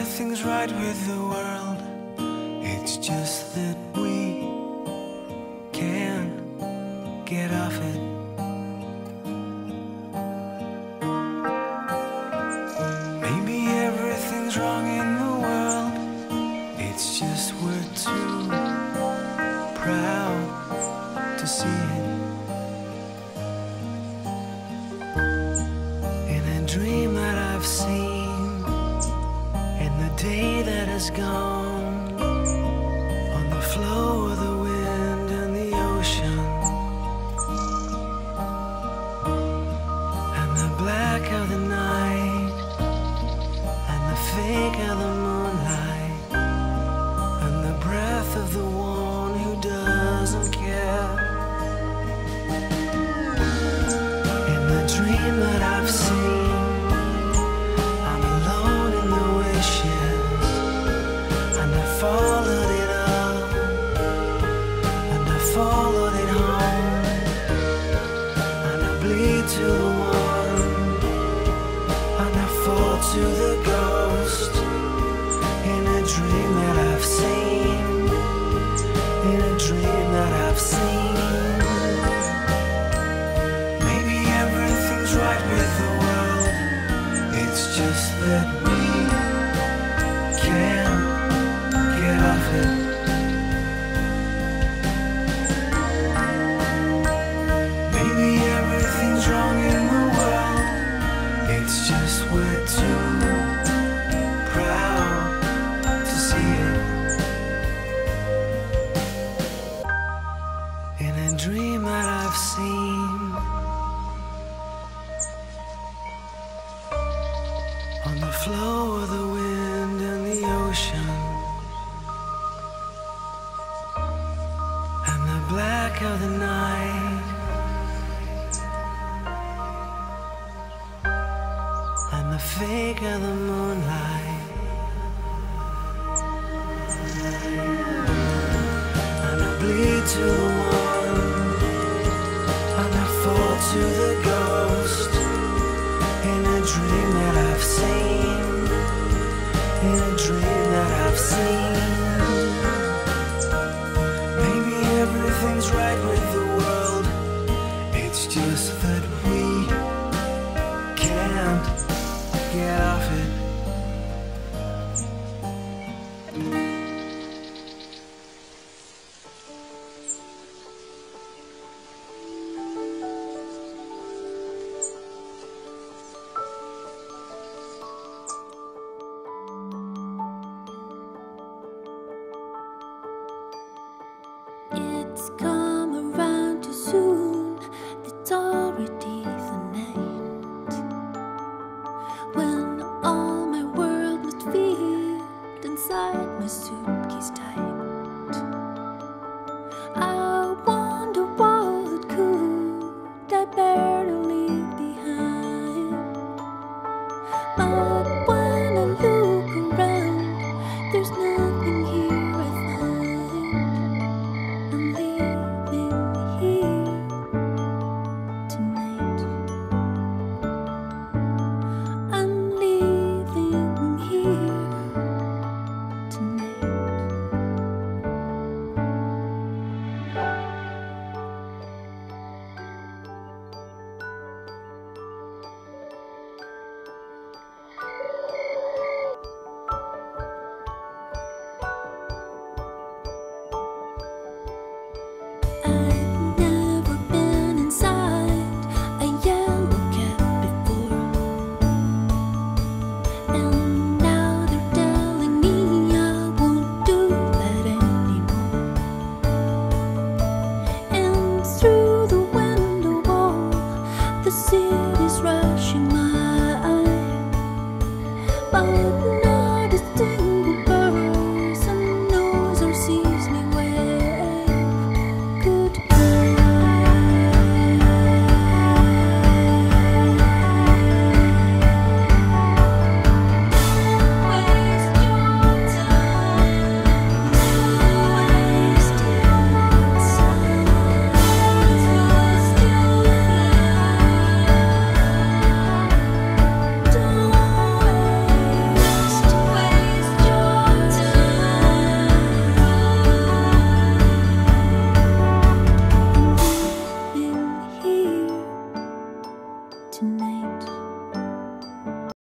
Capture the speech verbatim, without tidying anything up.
everything's right with the world. It's just that we can't get off it. Maybe everything's wrong in the world. It's just we're too proud to see it. In a dream that I've seen, in the day that is gone, on the flow of the wind and the ocean, and the black of the night, and the fake of the moonlight, and the breath of the one who doesn't care. In the dream that I've seen, I'm alone in the wishes, and I followed it up, and I followed it home, and I bleed to the one, and I fall to the ghost. In a dream that I've seen, in a dream that I've seen. Maybe everything's right with the world. It's just that we can't get off it. Maybe everything's wrong in the world. It's just we're too proud to see it. In a dream that I've seen, on the flow of the wind and the ocean, and the black of the night, and the fake of the moonlight, and I bleed to the one, and I fall to the ghost. In a dream that I've seen, in a dream that I've seen. Maybe everything's right with the world. It's just that we can't get off it. It's gone.